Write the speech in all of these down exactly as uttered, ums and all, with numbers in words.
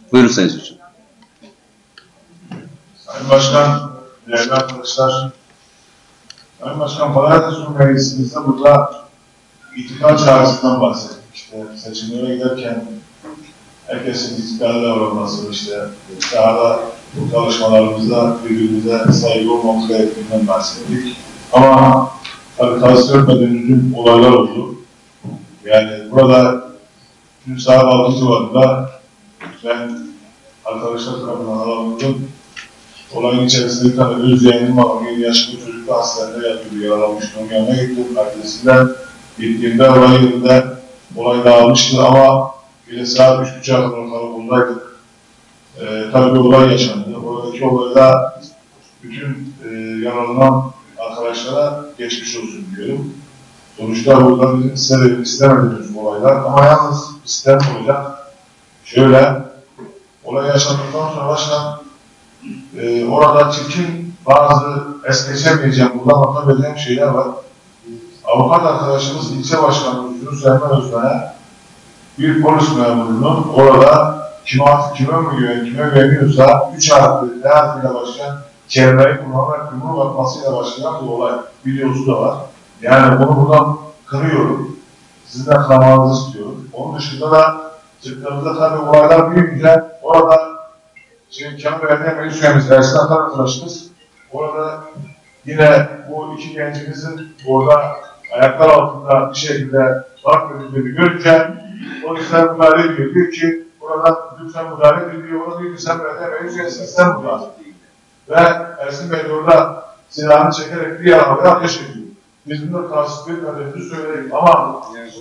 Buyurun Sayın Hocam. Sayın Başkan, değerli arkadaşlar, Sayın Başkan, Pazartesi Meclisimizde burada itikad çağrısından bahsettik. İşte seçimlere giderken herkesin itikadlı davranması, işte sahada bu çalışmalarımızda birbirimize saygı olmamız gerektiğinden bahsettik. Ama tabii tavsiye etmediğimiz olaylar oldu. Yani burada dün saat altı civarında ben arkadaşlar tarafından alanladım. Olayın içerisinde bir tane öz yeğenim var. yedi yaşlı çocuk da hastanede yatıyordu. Yaralanmıştı. Onun yanına gittim. Adresinden gittiğimde olay yerinde olay dağılmıştı ama bir saat üç buçuğa kadar karakoldaydık. Ee, tabii bir olay yaşandı. Oradaki olayda bütün e, yaralanan arkadaşlara geçmiş olsun diyorum. Sonuçta burada bizim istemedim, istemediğimiz olaylar ama yalnız istem olacak. Şöyle, olay yaşandıktan sonra başkan e, orada çirkin bazı es geçemeyeceğim, buradan anlatabileceğim şeyler var. Avukat arkadaşımız ilçe başkanı Yunus Emre Özmen'e bir polis memurunun orada kime artık kime mi güven, kime güveniyorsa üç harfli, D harfiyle başlayan kelimeyi kullanarak yumruk atmasıyla başlayan bir olay videosu da var. Yani bunu buradan kırıyorum. Sizden kınamanızı istiyorum. Onun dışında da çıktığımızda tabii olaylar büyüyünce orada şey, Kemal Belediye Meclis Üyemiz Ersin Atar arkadaşımız orada yine bu iki gencimizin orada ayaklar altında bir şekilde fark edildiğini görünce polisler müdahale ediyor. Diyor ki burada lütfen müdahale ediyor. Orada diyor ki sen Belediye Meclis Üyesi'nin sen müdahale ediyor. Ve Ersin Bey orada silahını çekerek bir arabaya ateş ediyor. Biz bunu karşılık etmediğimizi söyledik ama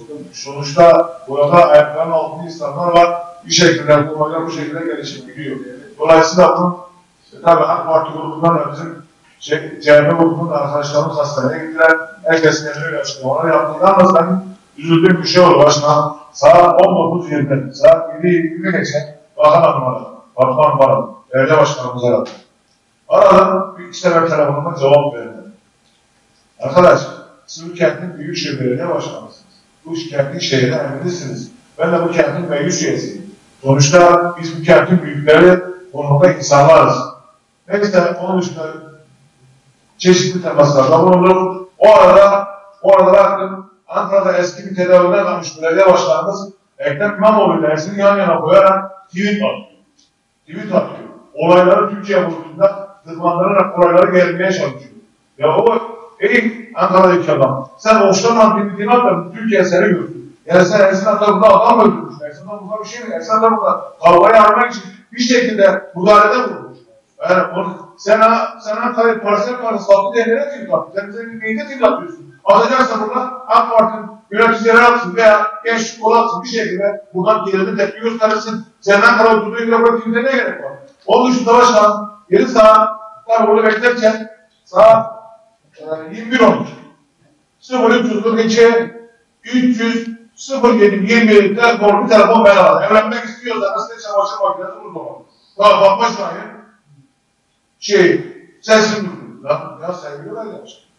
sonuçta burada ayakların altında insanlar var. Bir şekilde bu olaylar bu şekilde gelişip gidiyor. Dolayısıyla bunun işte, tabii AK Parti grubundan da bizim şey, C H P grubundan arkadaşlarımız hastaneye gittiler. Herkes kendine açıklamalar yaptı. Yalnız benim üzüldüğüm bir şey oldu başına. Saat on dokuz yirmi, saat yedi yirmi geçen bakan hanım aradı. Batman aradı. Belediye başkanımız aradı. Aradım, bir iki sefer telefonuma cevap verdi. Arkadaş, siz bu kentin Büyükşehir Belediye Başkanısınız. Bu kentin şehirde emrindesiniz. Ben de bu kentin meclis üyesiyim. Sonuçta biz bu kentin büyükleri konumda insanlarız. Neyse, onun dışında çeşitli temaslarda bulundum. O arada, o arada baktım, Ankara'da eski bir tedavide kalmış belediye başkanımız Ekrem İmamoğlu ile Ersin'i yan yana koyarak tweet atıyor. Tweet atıyor. Olayları Türkiye boyutunda tırmandırarak olayları gelmeye çalışıyor. Ya o ey Ankara'daki adam, sen hoşlanan tweetini at, Türkiye seni görsün. Yani sen Ersin Atar burada adam öldürmüş. Ersin Atar burada bir şey mi? Ersin Atar burada kavgayı almak için bir şekilde müdahalede bulunmuş. Yani onu, sen, sen Ankara'yı parsel parası altı değerlere tweet atıyorsun. Sen bize bir neyde tweet atıyorsun. Atacaksa burada AK Parti'nin yöneticileri atsın veya gençlik kolu atsın bir şekilde buradan gerilim tepki gösterirsin. Sen Ankara'yı tuttuğu gibi bırakayım ne gerek var? Onun dışında başkan yedi saat tabi burada beklerken saat e, yirmi bir on iki sıfır üç yüz kırk iki üç yüz sıfır yedi yirmi telefon bir telefon ben aldım. Evlenmek istiyorsanız size çamaşır makinesi burada var. Daha bakma şahin şey sesini duyuyor. Ya, ya sevgili var ya.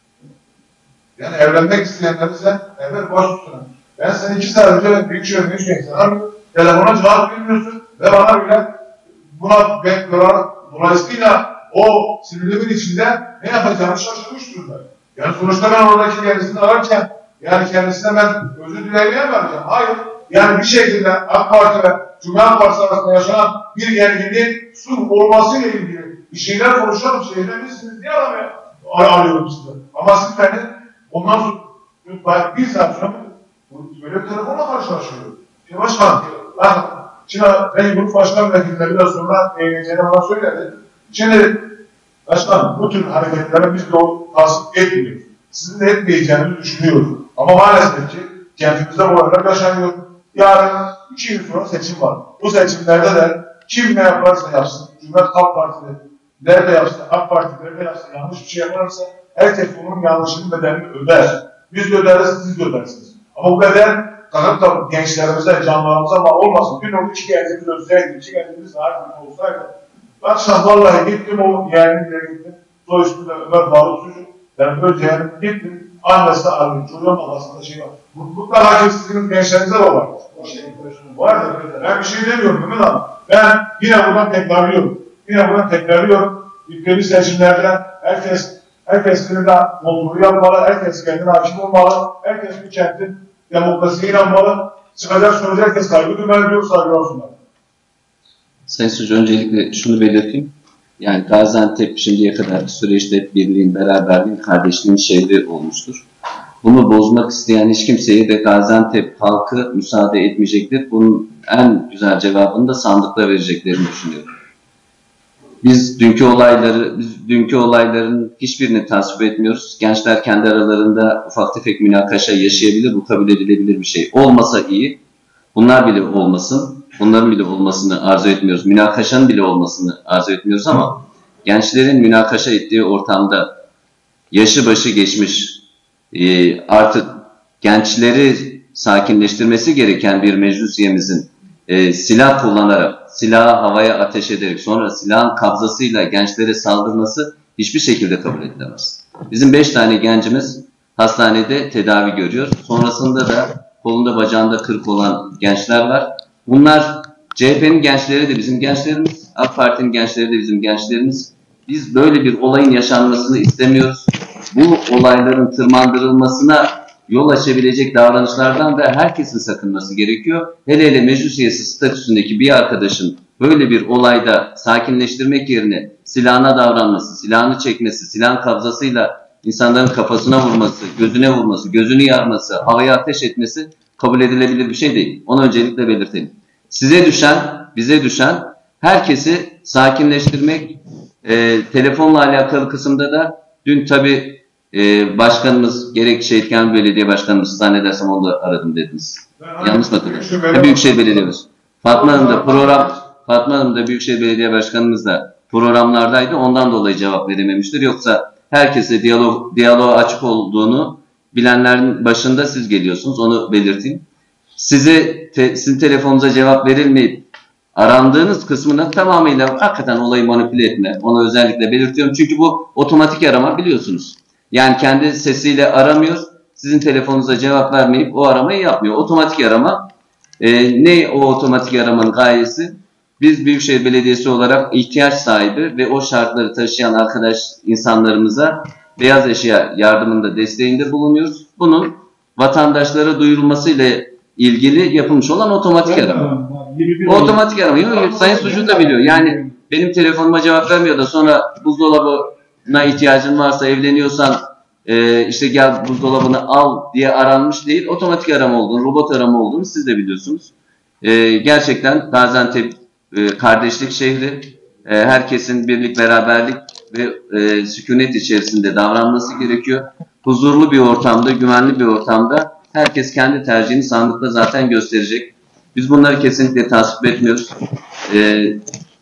Yani evlenmek isteyenleri sen evvel baş tutun. Ben seni iki saat önce Büyükşehir Meclis Üyesi'ne arıyorum. Telefona cevap vermiyorsun ve bana bile buna ben dolayısıyla o sinirlimin içinde ne yapacağını şaşırmış durumda. Yani sonuçta ben oradaki kendisini ararken yani kendisine ben özür dilemeye mi arayacağım? Hayır. Yani bir şekilde AK Parti ve Cumhuriyet Partisi arasında yaşanan bir gerginliğin sulh olmasıyla ilgili bir şeyler konuşalım. Şeyler misiniz diye aramaya arıyorum size. Ama siz beni ondan sonra bir saat sonra böyle bir telefonla karşılaşıyorum. Şimdi başkan, bakın, şimdi ben grup başkan vekilleri biraz sonra eğleneceğini bana söyledi. Şimdi başkan, bu tür hareketlere biz de o tasvip etmiyoruz. Sizin de etmeyeceğinizi düşünüyoruz. Ama maalesef ki kentimizde bu olaylar yaşanıyor. Yarın iki yıl sonra seçim var. Bu seçimlerde de kim ne yaparsa yapsın, Cumhuriyet Halk Partisi nerede yapsın, AK Parti nerede yapsın, yanlış bir şey yaparsa herkes bunun yanlışının bedelini öder. Biz de öderiz, siz de ödersiniz. Ama bu bedel kalıp da gençlerimize, canlarımıza bağlı olmasın. Dün o iki gencimiz ölseydi, iki gencimiz daha büyük olsaydı. Bak şah vallahi gittim o yeğenimle gittim. Soy ismi de Ömer Faruk Sucuk. Ben öz yeğenim gittim. Annesi de arıyor. Çocuğun babasında şey var. Mutlaka ki sizin gençlerinize de var. Var da ben bir şey demiyorum Mehmet abi. Ben yine buradan tekrarlıyorum. Yine buradan tekrarlıyorum. Ülkeli seçimlerde herkes herkes kendine olduğunu yapmalı, herkes kendine hakim olmalı, herkes bu kentin demokrasiye inanmalı. Çıkacak sonucu herkes saygı duymalı diyor, saygılar sunmalı. Sayın Sucu, öncelikle şunu belirteyim. Yani Gaziantep şimdiye kadar süreçte birliğin, beraberliğin, kardeşliğin şehri olmuştur. Bunu bozmak isteyen hiç kimseye de Gaziantep halkı müsaade etmeyecektir. Bunun en güzel cevabını da sandıkla vereceklerini düşünüyorum. Biz dünkü olayları, biz dünkü olayların hiçbirini tasvip etmiyoruz. Gençler kendi aralarında ufak tefek münakaşa yaşayabilir, bu kabul edilebilir bir şey. Olmasa iyi, bunlar bile olmasın, bunların bile olmasını arzu etmiyoruz. Münakaşanın bile olmasını arzu etmiyoruz ama gençlerin münakaşa ettiği ortamda yaşı başı geçmiş, e, artık gençleri sakinleştirmesi gereken bir meclis üyemizin e, silah kullanarak, silahı havaya ateş ederek, sonra silahın kabzasıyla gençlere saldırması hiçbir şekilde kabul edilemez. Bizim beş tane gencimiz hastanede tedavi görüyor. Sonrasında da kolunda bacağında kırık olan gençler var. Bunlar C H P'nin gençleri de bizim gençlerimiz, AK Parti'nin gençleri de bizim gençlerimiz. Biz böyle bir olayın yaşanmasını istemiyoruz. Bu olayların tırmandırılmasına yol açabilecek davranışlardan da herkesin sakınması gerekiyor. Hele hele meclis üyesi statüsündeki bir arkadaşın böyle bir olayda sakinleştirmek yerine silahına davranması, silahını çekmesi, silahın kabzasıyla insanların kafasına vurması, gözüne vurması, gözünü yarması, havaya ateş etmesi kabul edilebilir bir şey değil. Onu öncelikle belirtelim. Size düşen, bize düşen herkesi sakinleştirmek, e, telefonla alakalı kısımda da dün tabii e, başkanımız, gerek Şehit Kamil Belediye Başkanımız, zannedersem onu da aradım dediniz. Ben yanlış mı hatırlıyorum? Büyükşehir Belediyemiz. Fatma Hanım da program, Fatma Hanım da Büyükşehir Belediye Başkanımız da programlardaydı. Ondan dolayı cevap verememiştir. Yoksa herkese diyalog, diyaloğa açık olduğunu bilenlerin başında siz geliyorsunuz. Onu belirteyim. Size, te, sizin telefonunuza cevap verilmeyip arandığınız kısmını tamamıyla hakikaten olayı manipüle etme. Onu özellikle belirtiyorum. Çünkü bu otomatik arama, biliyorsunuz. Yani kendi sesiyle aramıyor. Sizin telefonunuza cevap vermeyip o aramayı yapmıyor. Otomatik arama. E, ne o otomatik aramanın gayesi? Biz Büyükşehir Belediyesi olarak ihtiyaç sahibi ve o şartları taşıyan arkadaş insanlarımıza beyaz eşya yardımında, desteğinde bulunuyoruz. Bunun vatandaşlara duyurulmasıyla ilgili yapılmış olan otomatik arama. O otomatik arama. Yok, Sayın Sucu da biliyor. Yani benim telefonuma cevap vermiyor da sonra buzdolabına ihtiyacın varsa, evleniyorsan e, işte gel buzdolabını al diye aranmış değil. Otomatik arama olduğunu, robot arama olduğunu siz de biliyorsunuz. E, gerçekten Gaziantep e, kardeşlik şehri. E, herkesin birlik, beraberlik ve e, sükunet içerisinde davranması gerekiyor. Huzurlu bir ortamda, güvenli bir ortamda herkes kendi tercihini sandıkta zaten gösterecek. Biz bunları kesinlikle tasvip etmiyoruz. Ee,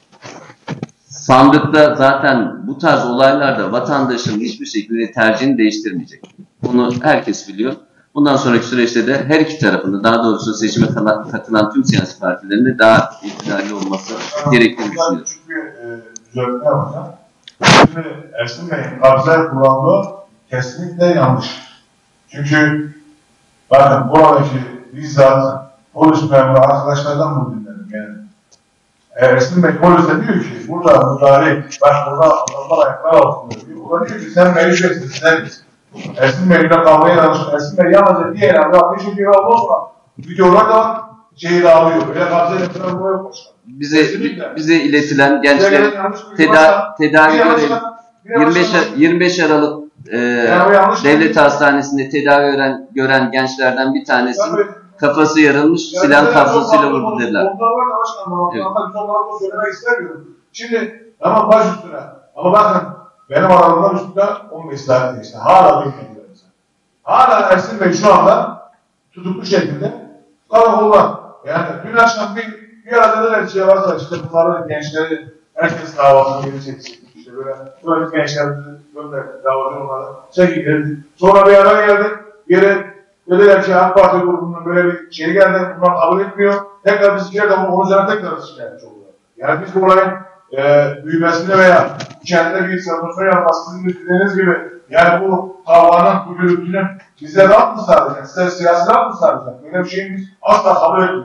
sandıkta zaten bu tarz olaylarda vatandaşın hiçbir şekilde tercihini değiştirmeyecek. Bunu herkes biliyor. Bundan sonraki süreçte de her iki tarafında, daha doğrusu seçime katılan tüm siyasi partilerin de daha iktidarlı olması gerektiğini düşünüyorum. Çünkü e, düzeltme yapacağım. Şimdi Ersin Bey'in kabze kullandığı kesinlikle yanlış. Çünkü bakın buradaki bizzat polis memuru arkadaşlardan bunu dinledim yani. Ersin Bey polise diyor ki burada müdahale, bak burada adamlar ayaklar altında diyor. O da diyor ki sen beni şöyle sen Ersin Bey'le kavgaya danışın. Ersin Bey yalnızca diğer anda ateş ediyor ama o zaman videolar da şeyi dağılıyor. Böyle kabzeyle falan bu yok. Bize, bize iletilen gençler teda tedavi görelim. yirmi beş Aralık e, yani devlet hastanesinde tedavi gören, gören gençlerden bir tanesi tabii, kafası yarılmış, yani silah kabzasıyla vurdu dediler. Onlar var da başkanım, evet. Biz onları da söylemek istemiyorum. Şimdi tamam baş üstüne ama bakın benim aramda üstünde on beş saat geçti. Hala bilmiyorum. Hala Ersin Bey şu anda tutuklu şekilde karakolda. Yani dün akşam bir, bir arada da şey varsa işte bunların gençleri herkes davasını geri çekecek. İşte böyle böyle gençlerimizi gönderdi, davacı onlara çekildi. Sonra bir ara geldi, geri dediler ki AK Parti grubundan böyle bir şey geldi, bunlar kabul etmiyor. Tekrar biz şikayet ama onun üzerine tekrar şikayetçi oluyor. Yani biz bu olayın e, büyümesine veya kendine bir sanatörü yapması, sizin dediğiniz gibi yani bu kavganın, bu gürültünün bize rahat mı sağlayacak, size siyasi rahat mı sağlayacak? Böyle bir şeyin biz asla kabul etmiyoruz.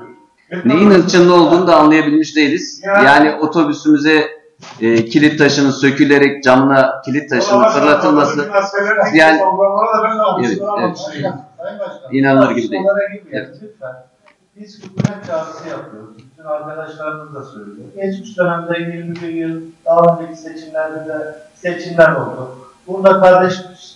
neyin ırkçılığı olduğunu da anlayabilmiş değiliz. Yani otobüsümüze e, kilit taşının sökülerek camına kilit taşının fırlatılması yani evet, evet. İnanılır gibi değil. Evet. Biz hükümet çağrısı yapıyoruz. Bütün arkadaşlarımız da söylüyor. Geçmiş dönemde yirmi bir yıl daha önceki seçimlerde de seçimler oldu. Burada kardeş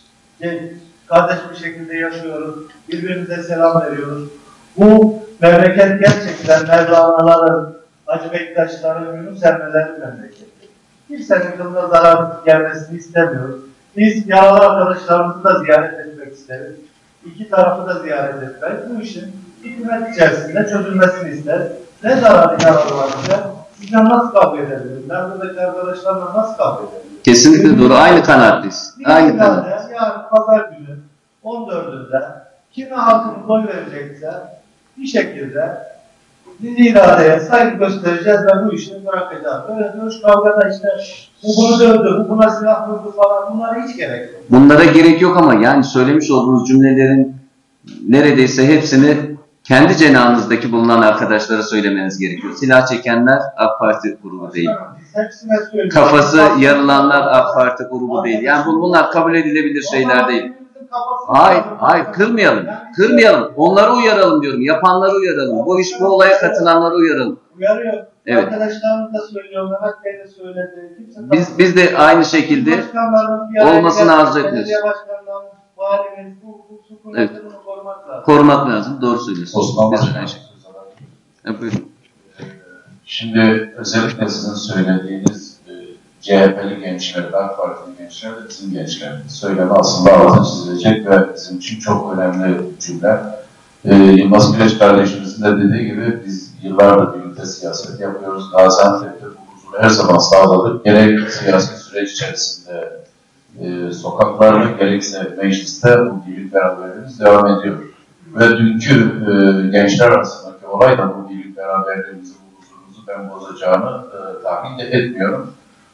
kardeş bir şekilde yaşıyoruz. Birbirimize selam veriyoruz. Bu memleket gerçekten Mevlana'ların, Hacı Bektaşların, Yunus Emre'lerin memleketi. Kimsenin kılına zarar gelmesini istemiyoruz. Biz yaralı arkadaşlarımızı da ziyaret etmek isteriz. İki tarafı da ziyaret etmek. Bu işin hükümet içerisinde çözülmesini ister. Ne zararı yaralı varsa sizden nasıl kavga edebilirim? Ben buradaki arkadaşlarla nasıl kavga edebilirim? Kesinlikle doğru. Aynı kanaatteyiz. Aynı kanaat. Yani pazar günü on dördünde kime halkın oy verecekse bir şekilde biz iradeye saygı göstereceğiz ve bu işini bırakacağız. Böyle dövüş kavgada işte bu bunu dövdü, bu buna silah vurdu falan bunlara hiç gerek yok. Bunlara gerek yok ama yani söylemiş olduğunuz cümlelerin neredeyse hepsini kendi cenahınızdaki bulunan arkadaşlara söylemeniz gerekiyor. Silah çekenler AK Parti grubu değil. Kafası yarılanlar AK Parti grubu değil. Yani bunlar kabul edilebilir şeyler değil. Hayır, hayır kırmayalım. Kırmayalım. Onları uyaralım diyorum. Yapanları uyaralım. Bu iş, bu olaya katılanları uyaralım. Uyarıyor. Evet. Arkadaşlarım da söylüyor. Mehmet Bey de söyledi. Kimse biz biz de aynı şekilde olmasını arzu etmiyoruz. Belediye başkanlarının, valimiz, bu hukukun evet. korumak lazım. Korumak lazım. Doğru söylüyorsunuz. Osman Başkan. Evet, buyurun. Şimdi özellikle sizin söylediğiniz e, C H P'li gençler, AK Parti'li gençler de bizim gençler. Söylemi aslında altı çizilecek ve bizim için çok önemli cümle. E, Yılmaz Güleç kardeşimizin de dediği gibi biz yıllardır birlikte siyaset yapıyoruz. Gaziantep'te bu huzuru her zaman sağladık. Gerek siyasi süreç içerisinde e, sokaklarda, gerekse mecliste bu birlik beraberliğimiz devam ediyor. Ve dünkü e, gençler arasındaki olay da bu birlik beraberliğimizi, bu huzurumuzu ben bozacağını e, tahmin de etmiyorum.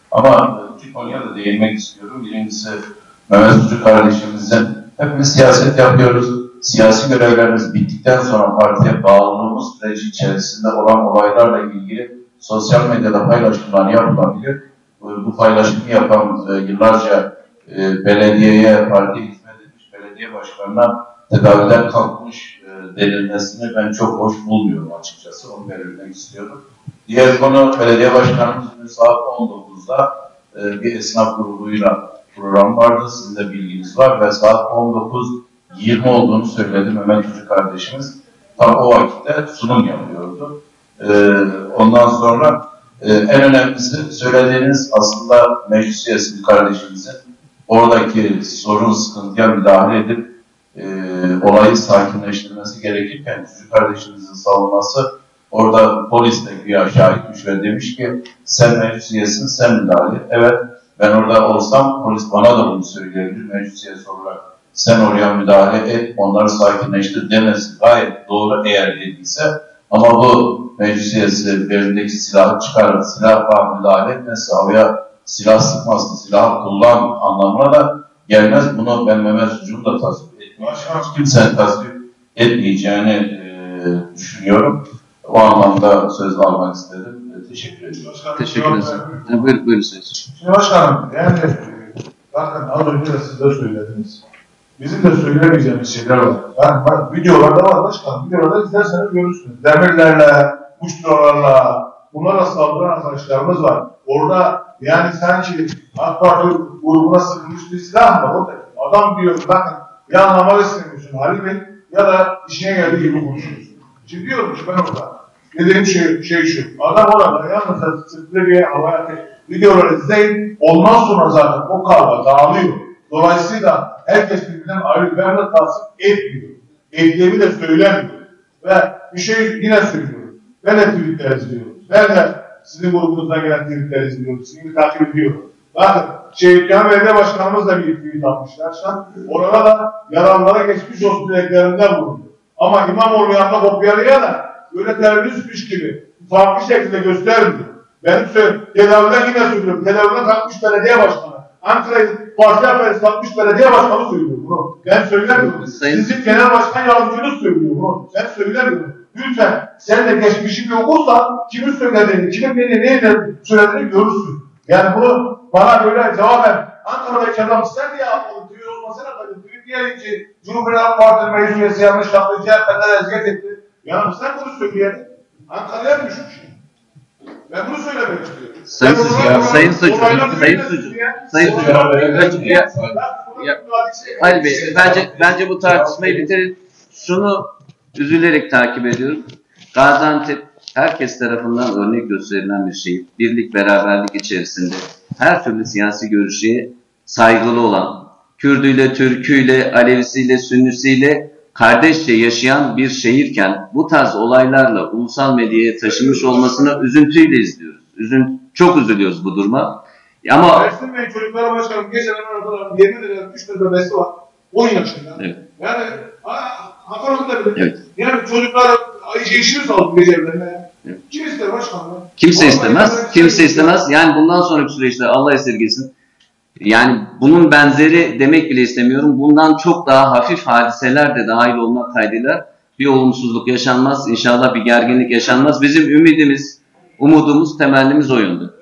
Ama e, iki konuya da değinmek istiyorum. Birincisi Mehmet Ucu kardeşimizin hepimiz siyaset yapıyoruz. Siyasi görevlerimiz bittikten sonra partiye bağlılığımız süreci içerisinde olan olaylarla ilgili sosyal medyada paylaşımlar yapılabilir. Bu paylaşımı yapan e, yıllarca e, belediyeye, partiye hizmet etmiş belediye başkanına tedaviden kalkmış e, denilmesini ben çok hoş bulmuyorum açıkçası. Onu belirtmek istiyorum. Diğer konu belediye başkanımızın saat on dokuzda e, bir esnaf grubuyla program vardı. Sizin de bilginiz var ve saat on dokuz yirmi olduğunu söyledi Mehmet Ucu kardeşimiz. Tam o vakitte sunum yapıyordu. E, ondan sonra e, en önemlisi söylediğiniz aslında meclis üyesi kardeşimizin oradaki sorun sıkıntıya müdahale edip e, olayı sakinleştirmesi gerekirken Ucu kardeşimizin savunması orada polis de güya şahitmiş ve demiş ki sen meclis üyesin, sen müdahale et. Evet, ben orada olsam polis bana da bunu söyleyebilir meclis üyesi olarak. Sen oraya müdahale et, onları sakinleştir demesi gayet doğru eğer dediyse. Ama bu meclis üyesi belindeki silahı çıkarır, silahla müdahale etmesi, havaya silah sıkmasın, silah kullan anlamına da gelmez. Bunu ben Mehmet Ucu'nun da tasvip etmiyorum. Kimsenin tasvip etmeyeceğini e, düşünüyorum. O anlamda söz almak istedim. Teşekkür ediyorum. Başkanım, teşekkür ederim. Buyurun, buyurun söz. Şimdi başkanım, yani bakın az önce de siz de söylediniz. Bizim de söyleyemeyeceğimiz şeyler var. Yani bak, videolarda var başkanım. Videolarda izlerseniz görürsünüz. Demirlerle, uçlularla, bunlara saldıran arkadaşlarımız var. Orada yani sanki AK Parti grubuna sıkılmış bir silah var orada. Adam diyor bakın ya anlamak istemiyorsun Halil Bey ya da işine geldiği gibi konuşuyorsun. Şimdi diyorum ki ben orada dediğim şey, şey şu. Adam orada yalnız sıkıntı diye havaya videoları izleyin. Ondan sonra zaten o kavga dağılıyor. Dolayısıyla herkes birbirinden ayrı verle tasvip etmiyor. Ettiğimi de söylemiyor. Ve bir şey yine söylüyorum. Ben de tweetler izliyorum. Ben de sizin grubunuzdan gelen tweetler izliyorum. Sizi takip ediyorum. Bakın Şehitkan Belediye Başkanımız da bir tweet atmışlar. Orada da yaralılara geçmiş olsun dileklerinden bulunuyor. Ama İmamoğlu yanında kopyalıyor da böyle teröristmiş gibi farklı şekilde göstermiyor. Benim söylüyorum. Tedaviden yine söylüyorum. Tedaviden kalkmış belediye başkanı. Ankara'yı parti haberisi kalkmış belediye başkanı söylüyor bunu. Ben söylemiyorum. Sizin genel başkan yardımcınız söylüyor bunu. Ben söylemiyorum. Lütfen sen de geçmişini okursan kimin söylediğini, kimin beni neyle söylediğini görürsün. Yani bunu bana böyle cevaben Ankara'daki adam ister diye yapalım. Tüyü olmasına kadar. Tüyü diyelim ki Cumhuriyet Halk Partisi meclis üyesi yanlış yaptı. C H P'den eziyet etti. Ya sen bunu söyleyelim. Ankara'ya mı düşmüş? Ben bunu söylemek istiyorum. Sayın Sucu, Sayın Sucu, Sayın Sucu, Sayın Sucu, Ali Bey, bence, bence bu tartışmayı bitirelim. Şunu üzülerek takip ediyorum. Gaziantep herkes tarafından örnek gösterilen bir şehir. Birlik, beraberlik içerisinde her türlü siyasi görüşe saygılı olan, Kürdüyle, Türküyle, Alevisiyle, Sünnisiyle kardeşçe yaşayan bir şehirken bu tarz olaylarla ulusal medyaya taşınmış olmasını üzüntüyle izliyoruz. Üzün, çok üzülüyoruz bu duruma. Ama Ersin Bey çocuklara başkanım geceden aradılar. Yemin ederim üç tane bebesi var. on yaşında. Evet. Yani Hakan'ın bile. Evet. Yani çocuklar işini saldı gece evlerine. Evet. Kim ister başkanım? Kimse Vallahi istemez. ben Kimse şey- istemez. Yani bundan sonraki süreçte Allah esirgesin. Yani bunun benzeri demek bile istemiyorum. Bundan çok daha hafif hadiseler de dahil olmak kaydıyla bir olumsuzluk yaşanmaz. İnşallah bir gerginlik yaşanmaz. Bizim ümidimiz, umudumuz, temennimiz o yönde.